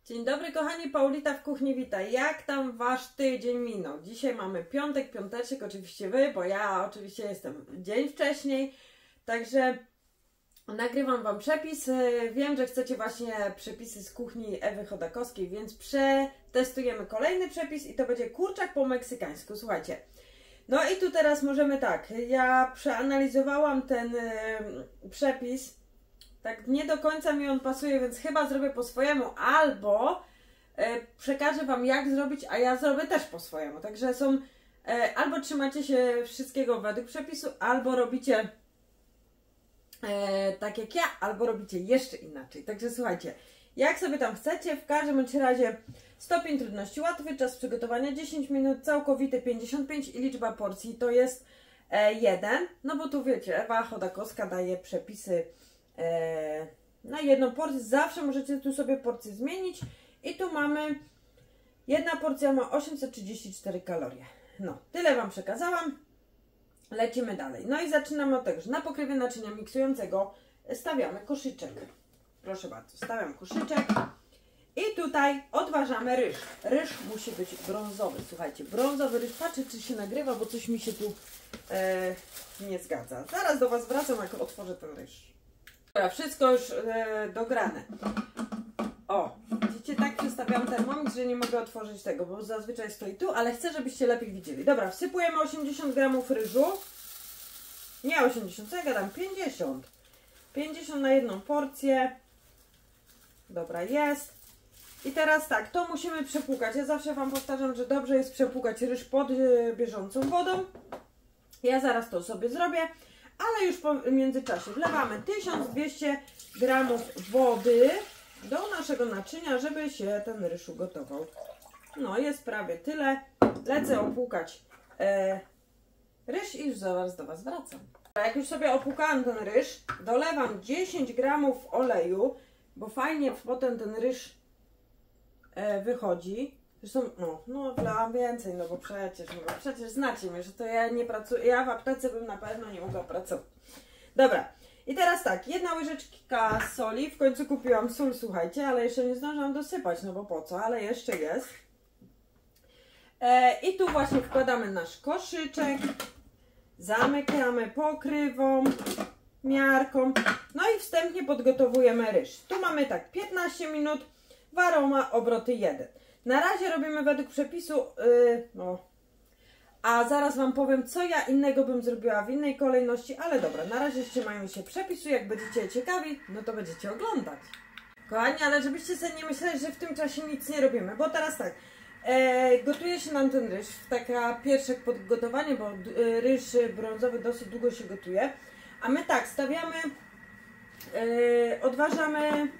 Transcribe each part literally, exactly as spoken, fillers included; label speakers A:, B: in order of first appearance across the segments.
A: Dzień dobry kochani, Paulita w kuchni wita. Jak tam wasz tydzień minął? Dzisiaj mamy piątek, piąteczek, oczywiście wy, bo ja oczywiście jestem dzień wcześniej. Także nagrywam wam przepis. Wiem, że chcecie właśnie przepisy z kuchni Ewy Chodakowskiej, więc przetestujemy kolejny przepis i to będzie kurczak po meksykańsku. Słuchajcie, no i tu teraz możemy tak, ja przeanalizowałam ten yy, przepis. Tak nie do końca mi on pasuje, więc chyba zrobię po swojemu, albo e, przekażę wam jak zrobić, a ja zrobię też po swojemu. Także są, e, albo trzymacie się wszystkiego według przepisu, albo robicie e, tak jak ja, albo robicie jeszcze inaczej. Także słuchajcie, jak sobie tam chcecie, w każdym bądź razie stopień trudności łatwy, czas przygotowania dziesięć minut, całkowity pięćdziesiąt pięć i liczba porcji to jest e, jeden. No bo tu wiecie, Ewa Chodakowska daje przepisy na jedną porcję, zawsze możecie tu sobie porcję zmienić i tu mamy, jedna porcja ma osiemset trzydzieści cztery kalorie. No, tyle wam przekazałam, lecimy dalej. No i zaczynamy od tego, że na pokrywie naczynia miksującego stawiamy koszyczek. Proszę bardzo, stawiam koszyczek i tutaj odważamy ryż. Ryż musi być brązowy, słuchajcie, brązowy ryż. Patrzę, czy się nagrywa, bo coś mi się tu e, nie zgadza. Zaraz do was wracam, jak otworzę ten ryż. Wszystko już e, dograne. O, widzicie, tak przestawiam termomix, że nie mogę otworzyć tego, bo zazwyczaj stoi tu, ale chcę, żebyście lepiej widzieli. Dobra, wsypujemy osiemdziesiąt gramów ryżu. Nie osiemdziesiąt, co ja gadam? pięćdziesiąt. pięćdziesiąt na jedną porcję. Dobra, jest. I teraz tak, to musimy przepłukać. Ja zawsze wam powtarzam, że dobrze jest przepłukać ryż pod e, bieżącą wodą. Ja zaraz to sobie zrobię. Ale już po międzyczasie wlewamy tysiąc dwieście gramów wody do naszego naczynia, żeby się ten ryż ugotował. No, jest prawie tyle. Lecę opłukać e, ryż i już zaraz do was wracam. Jak już sobie opłukałam ten ryż, dolewam dziesięć gramów oleju, bo fajnie potem ten ryż e, wychodzi. Zresztą, no, no wlałam więcej, no bo przecież, no bo przecież znacie mnie, że to ja nie pracuję, ja w aptece bym na pewno nie mogła pracować. Dobra, i teraz tak, jedna łyżeczka soli, w końcu kupiłam sól, słuchajcie, ale jeszcze nie zdążyłam dosypać, no bo po co, ale jeszcze jest. E, I tu właśnie wkładamy nasz koszyczek, zamykamy pokrywą, miarką, no i wstępnie podgotowujemy ryż. Tu mamy tak, piętnaście minut, waroma, obroty jeden. Na razie robimy według przepisu, yy, no, a zaraz wam powiem, co ja innego bym zrobiła w innej kolejności, ale dobra, na razie trzymajmy się przepisu, jak będziecie ciekawi, no to będziecie oglądać. Kochani, ale żebyście sobie nie myśleli, że w tym czasie nic nie robimy, bo teraz tak, e, gotuje się nam ten ryż, taka pierwsze podgotowanie, bo y, ryż brązowy dosyć długo się gotuje, a my tak, stawiamy, y, odważamy,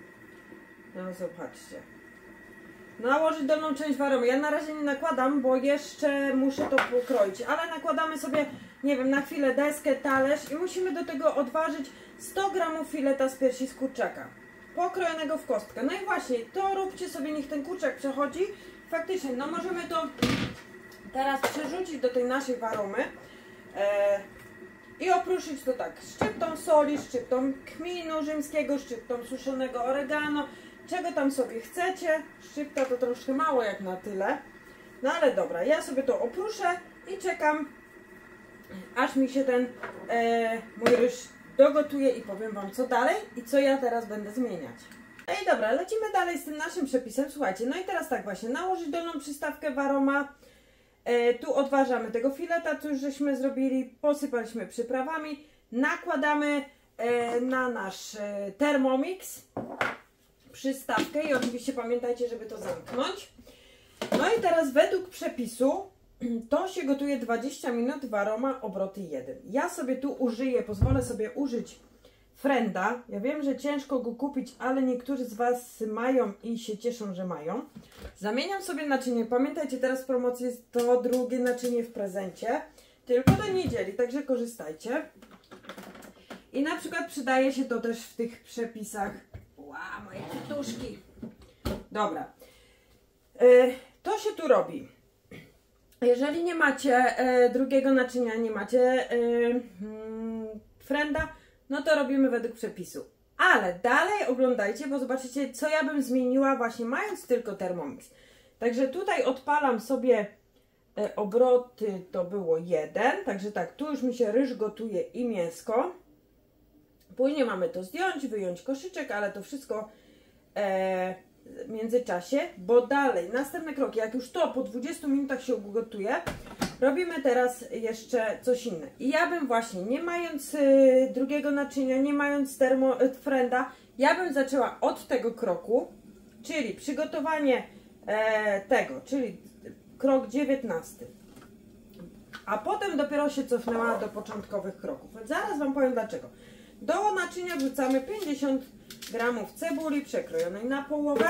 A: no zobaczcie, nałożyć dolną część waromy. Ja na razie nie nakładam, bo jeszcze muszę to pokroić, ale nakładamy sobie, nie wiem, na chwilę deskę, talerz i musimy do tego odważyć sto gramów fileta z piersi z kurczaka, pokrojonego w kostkę. No i właśnie, to róbcie sobie, niech ten kurczak przechodzi. Faktycznie, no możemy to teraz przerzucić do tej naszej waromy e, i opruszyć to tak, szczyptą soli, szczyptą kminu rzymskiego, szczyptą suszonego oregano, czego tam sobie chcecie. Szczypta to troszkę mało jak na tyle. No ale dobra, ja sobie to opruszę i czekam, aż mi się ten e, mój ryż dogotuje i powiem wam co dalej i co ja teraz będę zmieniać. No i dobra, lecimy dalej z tym naszym przepisem. Słuchajcie, no i teraz tak właśnie, nałożyć dolną przystawkę waroma. E, tu odważamy tego fileta, co już żeśmy zrobili, posypaliśmy przyprawami. Nakładamy e, na nasz e, Thermomix przystawkę i oczywiście pamiętajcie, żeby to zamknąć. No i teraz według przepisu to się gotuje dwadzieścia minut, waroma, obroty jeden. Ja sobie tu użyję, pozwolę sobie użyć Frenda. Ja wiem, że ciężko go kupić, ale niektórzy z was mają i się cieszą, że mają. Zamieniam sobie naczynie. Pamiętajcie, teraz w promocji jest to drugie naczynie w prezencie. Tylko do niedzieli, także korzystajcie. I na przykład przydaje się to też w tych przepisach. Ła, moje kwiatuszki. Dobra. Yy, to się tu robi. Jeżeli nie macie yy, drugiego naczynia, nie macie yy, yy, Frenda, no to robimy według przepisu. Ale dalej oglądajcie, bo zobaczycie, co ja bym zmieniła właśnie mając tylko Thermomix. Także tutaj odpalam sobie e, obroty, to było jeden. Także tak, tu już mi się ryż gotuje i mięsko. Później mamy to zdjąć, wyjąć koszyczek, ale to wszystko e, w międzyczasie, bo dalej, następne kroki, jak już to po dwudziestu minutach się ugotuje, robimy teraz jeszcze coś innego. I ja bym właśnie, nie mając y, drugiego naczynia, nie mając termo, y, frenda, ja bym zaczęła od tego kroku, czyli przygotowanie e, tego, czyli krok dziewiętnasty. A potem dopiero się cofnęła do początkowych kroków. Zaraz Wam powiem dlaczego. Do naczynia wrzucamy pięćdziesiąt gramów cebuli przekrojonej na połowę.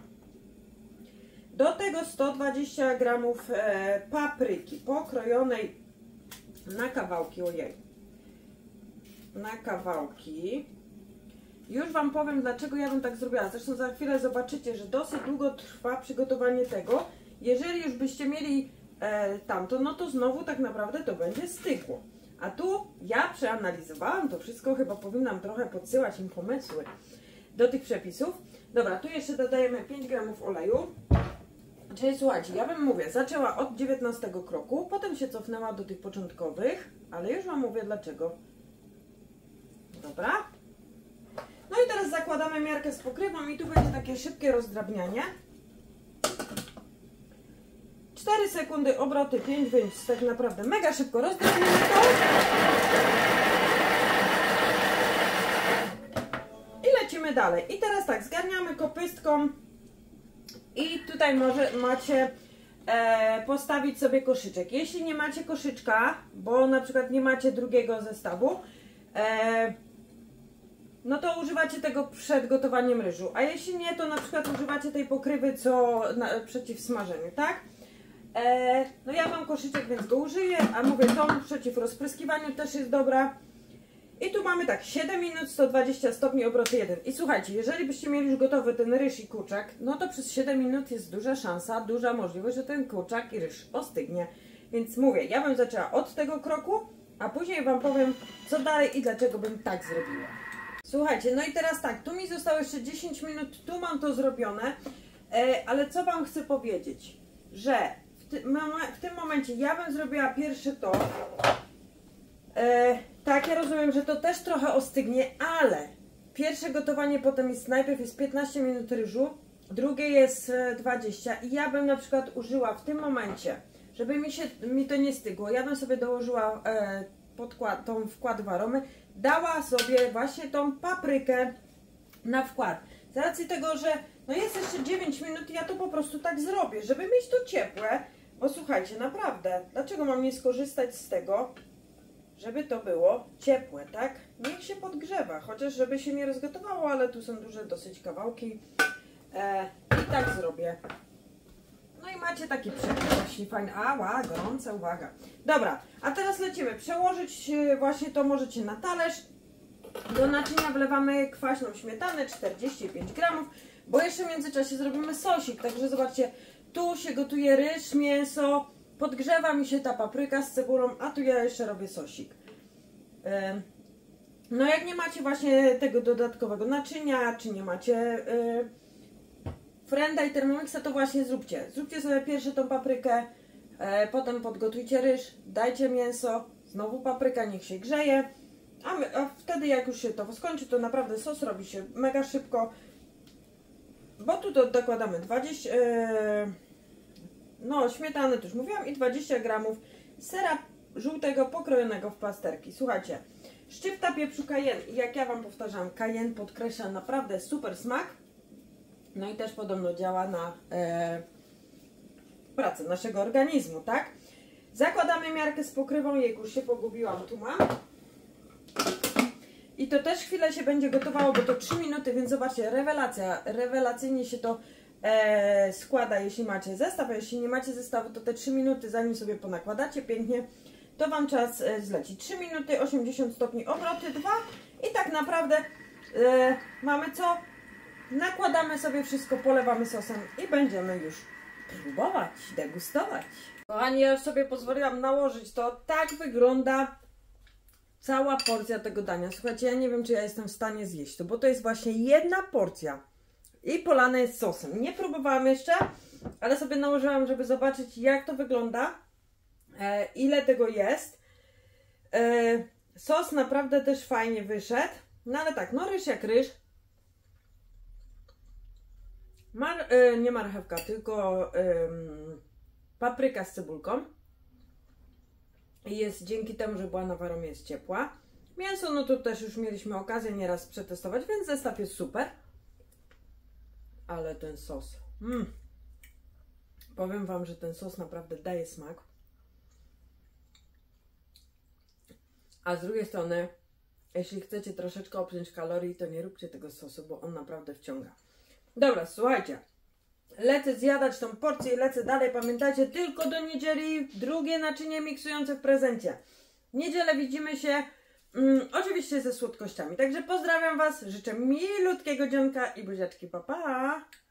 A: Do tego sto dwadzieścia gramów e, papryki pokrojonej na kawałki. Ojej. Na kawałki. Już Wam powiem, dlaczego ja bym tak zrobiła. Zresztą za chwilę zobaczycie, że dosyć długo trwa przygotowanie tego. Jeżeli już byście mieli e, tamto, no to znowu tak naprawdę to będzie stygło. A tu ja przeanalizowałam to wszystko, chyba powinnam trochę podsyłać im pomysły do tych przepisów. Dobra, tu jeszcze dodajemy pięć gramów oleju. Czyli słuchajcie, ja bym mówię, zaczęła od dziewiętnastego kroku, potem się cofnęła do tych początkowych, ale już Wam mówię dlaczego. Dobra. No i teraz zakładamy miarkę z pokrywą i tu będzie takie szybkie rozdrabnianie. cztery sekundy, obroty pięć, więc tak naprawdę mega szybko rozdrabniamy to. I lecimy dalej. I teraz tak, zgarniamy kopystką i tutaj może macie e, postawić sobie koszyczek. Jeśli nie macie koszyczka, bo na przykład nie macie drugiego zestawu, e, no to używacie tego przed gotowaniem ryżu. A jeśli nie, to na przykład używacie tej pokrywy, co na, przeciw smażeniu, tak? E, no ja mam koszyczek, więc go użyję, a mówię, tą przeciw rozpryskiwaniu też jest dobra. I tu mamy tak, siedem minut, sto dwadzieścia stopni, obroty jeden. I słuchajcie, jeżeli byście mieli już gotowy ten ryż i kurczak, no to przez siedem minut jest duża szansa, duża możliwość, że ten kurczak i ryż ostygnie. Więc mówię, ja bym zaczęła od tego kroku, a później Wam powiem, co dalej i dlaczego bym tak zrobiła. Słuchajcie, no i teraz tak, tu mi zostało jeszcze dziesięć minut, tu mam to zrobione, e, ale co Wam chcę powiedzieć, że w, ty, w tym momencie ja bym zrobiła pierwsze to, e, tak, ja rozumiem, że to też trochę ostygnie, ale pierwsze gotowanie potem jest, najpierw jest piętnaście minut ryżu, drugie jest dwadzieścia i ja bym na przykład użyła w tym momencie, żeby mi się mi to nie stygło, ja bym sobie dołożyła e, podkład, tą wkład w aromy, dała sobie właśnie tą paprykę na wkład. Z racji tego, że no jest jeszcze dziewięć minut, ja to po prostu tak zrobię, żeby mieć to ciepłe, bo słuchajcie, naprawdę, dlaczego mam nie skorzystać z tego, żeby to było ciepłe, tak? Niech się podgrzewa, chociaż żeby się nie rozgotowało, ale tu są duże dosyć kawałki e, i tak zrobię. No i macie taki przepis właśnie fajny. Ała, gorąca, uwaga. Dobra, a teraz lecimy. Przełożyć właśnie to możecie na talerz. Do naczynia wlewamy kwaśną śmietanę, czterdzieści pięć gramów, bo jeszcze w międzyczasie zrobimy sosik. Także zobaczcie, tu się gotuje ryż, mięso, podgrzewa mi się ta papryka z cebulą, a tu ja jeszcze robię sosik. No jak nie macie właśnie tego dodatkowego naczynia, czy nie macie frenda i Thermomixa, to właśnie zróbcie. Zróbcie sobie pierwsze tą paprykę, potem podgotujcie ryż, dajcie mięso, znowu papryka, niech się grzeje. A, my, a wtedy jak już się to skończy, to naprawdę sos robi się mega szybko. Bo tu do, dokładamy dwadzieścia, yy, no śmietany to już mówiłam i dwadzieścia gramów sera żółtego pokrojonego w plasterki. Słuchajcie, szczypta pieprzu cayenne. I jak ja Wam powtarzam, cayenne podkreśla naprawdę super smak. No i też podobno działa na e, pracę naszego organizmu, tak? Zakładamy miarkę z pokrywą, jejku, już się pogubiłam, tu mam. I to też chwilę się będzie gotowało, bo to trzy minuty, więc zobaczcie, rewelacja, rewelacyjnie się to e, składa, jeśli macie zestaw, a jeśli nie macie zestawu, to te trzy minuty, zanim sobie ponakładacie pięknie, to Wam czas e, zleci. trzy minuty, osiemdziesiąt stopni, obroty dwa i tak naprawdę e, mamy co? Nakładamy sobie wszystko, polewamy sosem i będziemy już próbować, degustować. Kochani, ja już sobie pozwoliłam nałożyć to. Tak wygląda cała porcja tego dania. Słuchajcie, ja nie wiem, czy ja jestem w stanie zjeść to, bo to jest właśnie jedna porcja i polane jest sosem. Nie próbowałam jeszcze, ale sobie nałożyłam, żeby zobaczyć, jak to wygląda, e, ile tego jest. E, sos naprawdę też fajnie wyszedł, no ale tak, no ryż jak ryż. Mar, e, nie marchewka, tylko e, papryka z cebulką. Jest dzięki temu, że była na waromie, jest ciepła. Mięso, no to też już mieliśmy okazję nieraz przetestować, więc zestaw jest super. Ale ten sos. Mm. Powiem Wam, że ten sos naprawdę daje smak. A z drugiej strony, jeśli chcecie troszeczkę obciąć kalorii, to nie róbcie tego sosu, bo on naprawdę wciąga. Dobra, słuchajcie. Lecę zjadać tą porcję i lecę dalej. Pamiętajcie, tylko do niedzieli drugie naczynie miksujące w prezencie. W niedzielę widzimy się mm, oczywiście ze słodkościami. Także pozdrawiam Was, życzę milutkiego dzionka i buziaczki, pa pa!